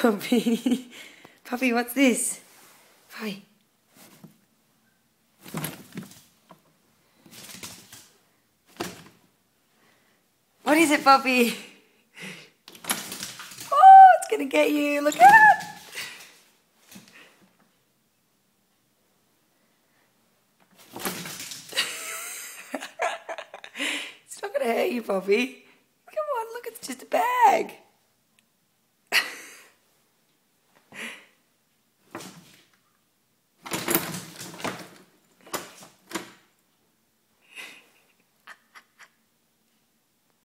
Puppy. Puppy, what's this? Puppy. What is it, Puppy? Oh, it's gonna get you. Look out! It's not gonna hurt you, Puppy. Come on, look, it's just a bag.